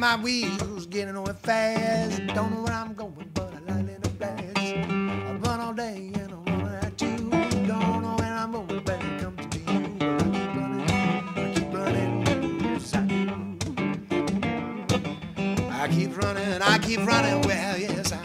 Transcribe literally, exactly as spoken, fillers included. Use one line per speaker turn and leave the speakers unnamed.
my wheels, getting nowhere fast. Don't know where I'm going, but I like it a blast. I run all day and I run at you. Don't know where I'm going, but it comes to you. But I keep running, I keep running, yes I do. I keep running, I keep running, well, yes I